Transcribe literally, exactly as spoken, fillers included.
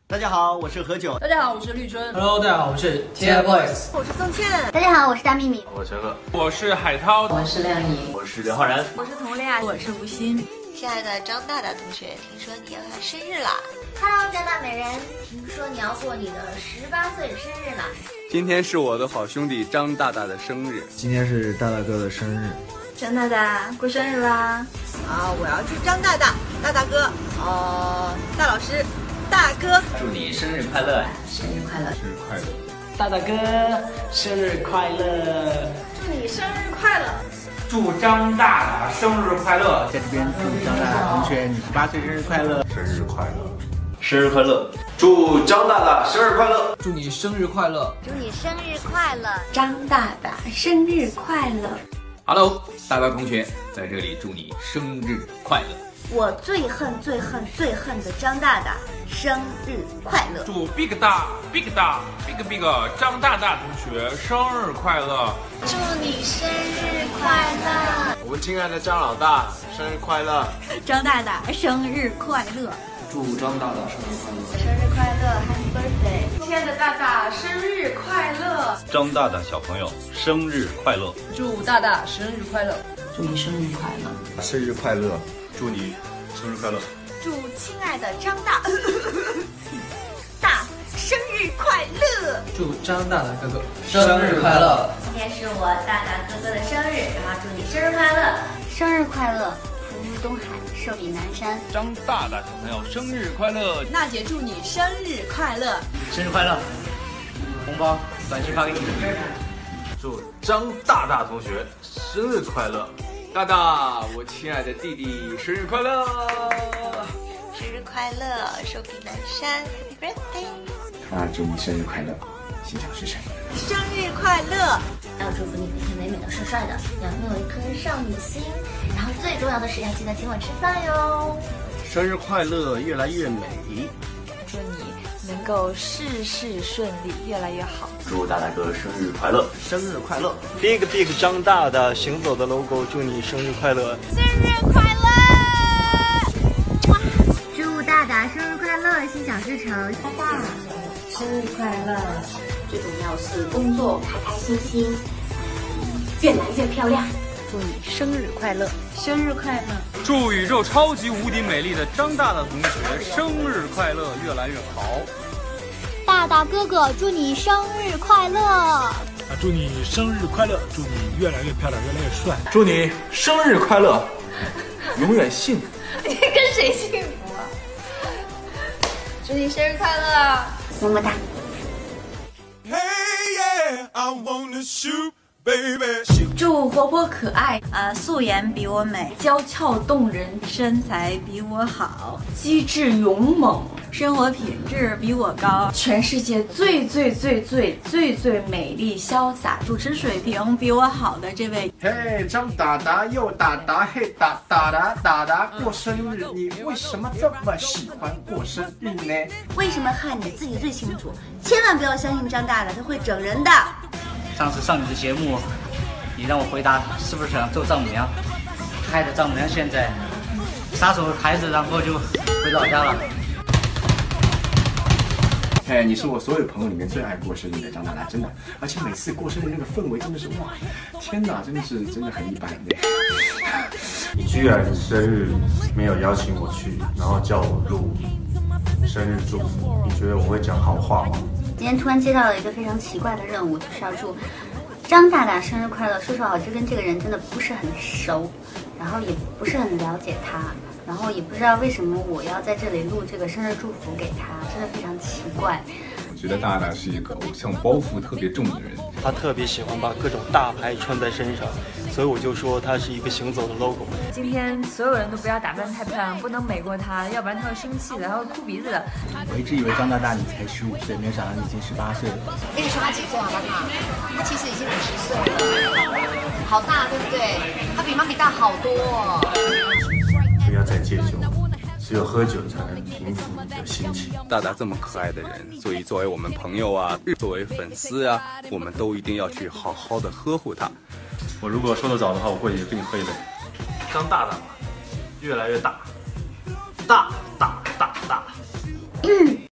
大家好，我是何炅。 大家好，我是绿春。 Hello， 大家好，我是 TFBOYS。 我是宋茜。 大家好，我是大幂幂。 我陈赫。 我是海涛。 我是亮颖。 我是刘昊然。 我是佟丽娅。 我是吴昕。 亲爱的张大大同学，听说你要要生日啦 ！Hello， 张大美人，听说你要过你的十八岁生日啦！ 今天是我的好兄弟张大大的生日。 今天是大大哥的生日。 张大大过生日啦！ 啊，我要祝张大大、大大哥、呃，大老师、大哥， 祝你生日快乐！ 生日快乐！ 生日快乐！ 大大哥生日快乐！ 祝你生日快乐！ 祝张大大生日快乐！ 在这边祝张大大同学你十八岁生日快乐！ 生日快乐！ 生日快乐！祝张大大生日快乐！ 祝你生日快乐！ 祝你生日快乐！ 张大大生日快乐 ！Hello， 大大同学，在这里祝你生日快乐！ 我最恨最恨最恨的张大大生日快乐！ 祝 Big 大 Big 大 Big Big 张大大同学生日快乐！ 祝你生日快乐！ 我们亲爱的张老大生日快乐！ 张大大生日快乐！ 祝张大大生日快乐！ 生日快乐 ，Happy Birthday！ 亲爱的大大生日快乐！ 张大大小朋友生日快乐！ 祝大大生日快乐！ 祝你生日快乐！ 生日快乐！ 祝你生日快乐！ 祝亲爱的张大大生日快乐！ 祝张大大哥哥生日快乐！ 今天是我大大哥哥的生日，然后祝你生日快乐！生日快乐！福如东海，寿比南山。 张大大小朋友生日快乐！ 娜姐祝你生日快乐！ 生日快乐！红包短信发给你。 祝张大大同学生日快乐！ 大大，我亲爱的弟弟生日快乐！ 生日快乐，寿比南山 ，Happy Birthday！ 啊，祝你生日快乐，心想事成。 生日快乐！ 要祝福你每天美美的、帅帅的，要拥有一颗少女心。然后最重要的是要记得请我吃饭哟。 生日快乐，越来越美。 祝你能够事事顺利，越来越好。 祝大大哥生日快乐！ 生日快乐 ！Big Big 张大大行走的 logo， 祝你生日快乐！ 生日快乐！ 哇！祝大大生日快乐，心想事成。大大生日快乐！最重要是工作开开心心，越来越漂亮。 祝你生日快乐！ 生日快乐！ 祝宇宙超级无敌美丽的张大大同学生日快乐，越来越好！ 大大哥哥，祝你生日快乐！啊， 祝你生日快乐！祝你越来越漂亮，越来越帅！ 祝你生日快乐，永远幸福！ 你跟谁幸福啊？祝你生日快乐！ 么么哒！ Hey yeah, I wanna shoot, baby. 祝活泼可爱啊、呃，素颜比我美，娇俏动人，身材比我好，机智勇猛，生活品质比我高，全世界最最最最最最美丽潇洒，主持水平比我好的这位。 嘿，张大大又大大，嘿大大大大大过生日，你为什么这么喜欢过生日呢？ 为什么恨你自己最清楚，千万不要相信张大大，他会整人的。 上次上你的节目，你让我回答是不是想做丈母娘，害得丈母娘现在撒手孩子，然后就回老家了。 哎，你是我所有朋友里面最爱过生日的张大大，真的，而且每次过生日那个氛围真的是哇，天哪，真的是真的很一般的。 你居然生日没有邀请我去，然后叫我录生日祝福，你觉得我会讲好话吗？ 今天突然接到了一个非常奇怪的任务，就是要祝张大大生日快乐。说实话，我这跟这个人真的不是很熟，然后也不是很了解他，然后也不知道为什么我要在这里录这个生日祝福给他，真的非常奇怪。 我觉得大大是一个偶像包袱特别重的人， 他特别喜欢把各种大牌穿在身上，所以我就说他是一个行走的 logo。 今天所有人都不要打扮太漂亮，不能美过他，要不然他会生气的，他会哭鼻子的。 我一直以为张大大你才十五岁，没想到你已经十八岁了。 跟你说他几岁好不好？他其实已经五十岁了，好大，对不对？他比妈咪大好多哦。 不要再戒酒，只有喝酒才能平复你的心情。 大大这么可爱的人，所以作为我们朋友啊，作为粉丝啊，我们都一定要去好好的呵护他。 我如果说得早的话，我过去跟你喝一杯。张大大嘛，越来越大，大大大大。